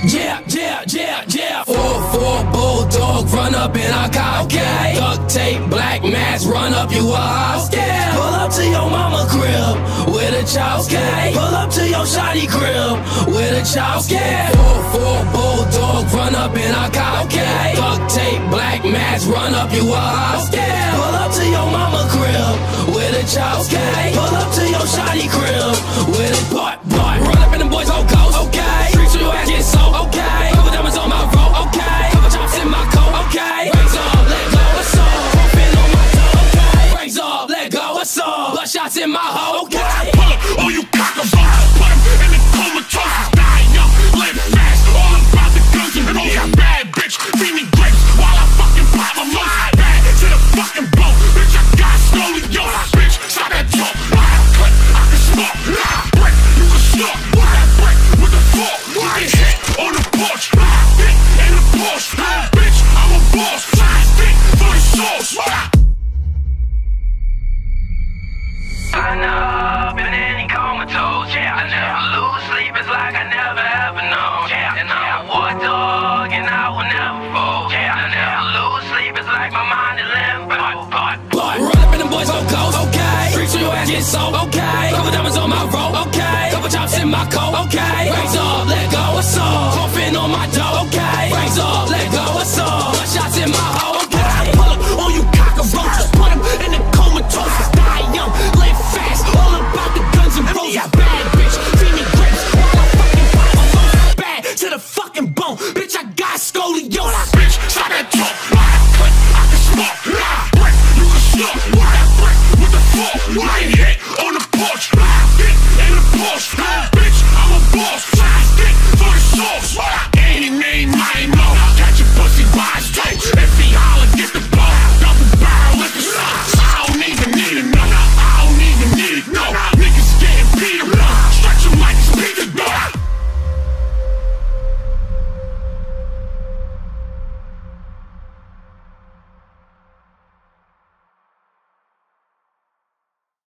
Yeah. 4-4 bulldog, run up in our car. Okay. Duct tape, black mask, run up, you a house. Yeah. Pull up to your mama crib with a chow. Okay. Pull up to your shawty crib with a chow. Yeah. 4-4 bulldog, run up in our car. Okay. Duct tape, black mask, run up, you a house. Yeah. Pull up to your mama crib with a chow. Okay. Pull up to your shawty crib with a butt. Run up in them boys on ghost. Okay. Streets where your ass get so. Okay. Couple diamonds on my road. Okay. Couple chops in my coat. Okay. Raise up, let go. What's up? Profit on my toe. Okay. Raise up, let go. What's up? Blood shots in my hoe. Okay. Pull up, all you cockabouts. Put them in the comatose. Dying young, live fast. All about the guns and all that bad bitch. Feed me grapes while I fucking pop my most bad to the fucking boat. Bitch, I got scoliosis. Bitch, stop that talk. I clip, I can smoke. I break, you can stalk. I break with the fork. I get hit on the porch. I hit in the Porsche. Bitch, I'm a boss. I stick for the sauce. I know, been in comatose, yeah. I never lose sleep, it's like I never ever know. Yeah, and I'm a Wardog, and I will never fold. Yeah, I never lose sleep, it's like my mind is limbo. Run up in them boys on ghost, okay. Streets where your ass get so, okay. Couple diamonds on my road, okay. Couple chops in my coat, okay.